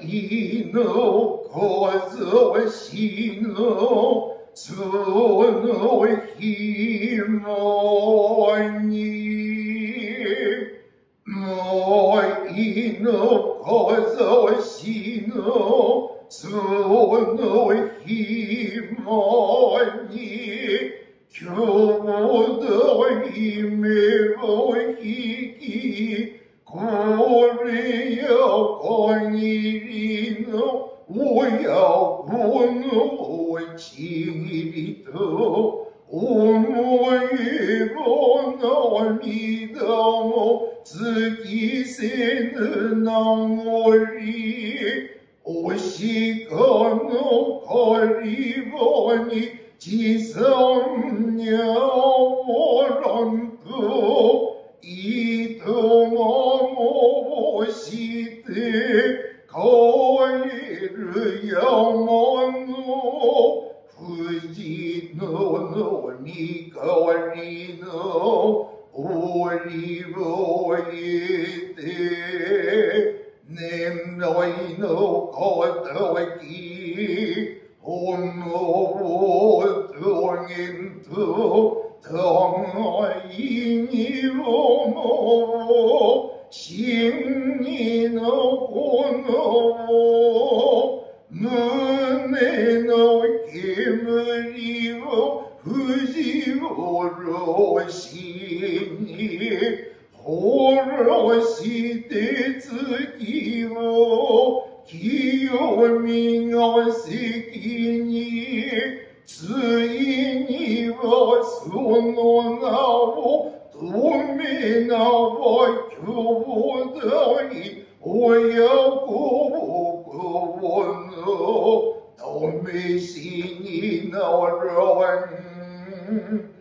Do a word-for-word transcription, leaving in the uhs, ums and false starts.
一の子しのそのひもにもういの子しのそのひもに今日の夢を引きこれよこにりの親子のちぎと思いを涙も尽きせぬ名残おしかの狩場に地産にゃおらんと糸もして帰る山の藤ののにかわりの折を得て年来の敵思うとげんと互いに思う真にの炎胸の煙を藤おろしに下ろして月を清みが関についにはその名を止めなは兄弟親子の試しにならん